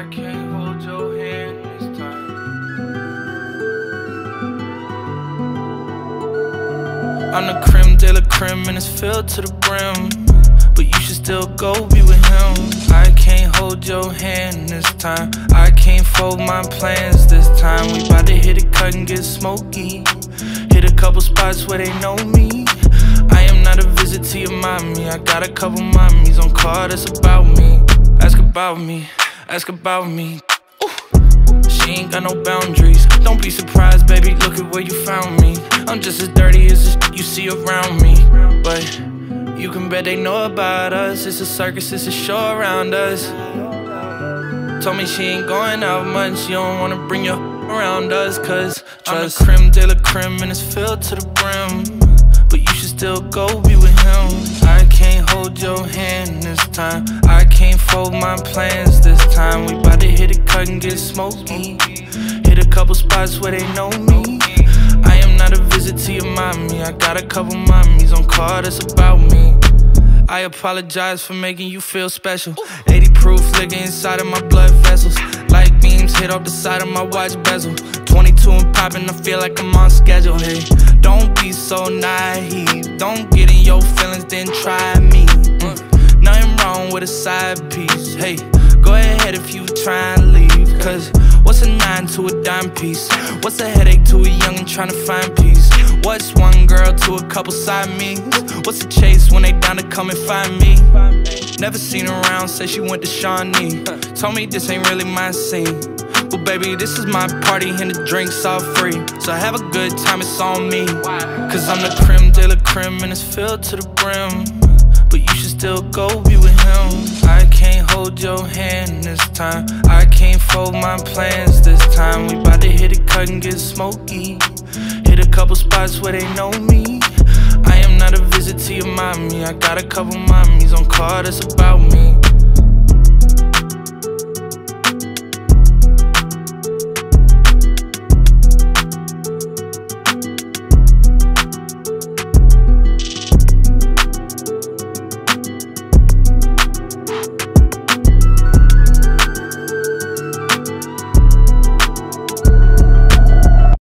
can't hold your hand this time. I'm the creme de la creme and it's filled to the brim, but you should still go be with him. I can't hold your hand this time. I can't fold my plans this time. We bout to hit a cut and get smoky. Hit a couple spots where they know me. I am not a visit to your mommy. I got a couple mommies on call that's about me. Ask about me, ask about me. Ooh. She ain't got no boundaries. Don't be surprised, baby, look at where you found me. I'm just as dirty as the you see around me, but you can bet they know about us. It's a circus, it's a show around us. Told me she ain't going out much. You don't wanna bring your around us, cause I'm the creme de la creme and it's filled to the brim, but you should still go be with him. I can't hold your hand this time. I can't fold my plans this time. We bout to hit a cut and get smoky. Hit a couple spots where they know me. I am not a visit to your mommy. I got a couple mommies on call that's about me. I apologize for making you feel special. 80 proof liquor inside of my blood vessels. Light beams hit off the side of my watch bezel. 22 and popping, I feel like I'm on schedule. Hey, don't be so naive. Don't get in your feelings, then try me. Nothing wrong with a side piece. Hey, go ahead if you try and leave, cause what's a 9 to a dime piece? What's a headache to a youngin' trying to find peace? What's one girl to a couple side me's? What's a chase when they down to come and find me? Never seen her around, say she went to Shawnee. Told me this ain't really my scene. Well baby, this is my party and the drinks all free, so have a good time, it's on me. Cause I'm the creme de la creme and it's filled to the brim, but you should still go be with him. I can't hold your hand this time. I can't fold my plans this time. We bout to hit a cut and get smoky. Hit a couple spots where they know me. I am not a visit to your mommy. I got a couple mommies on call that's about me.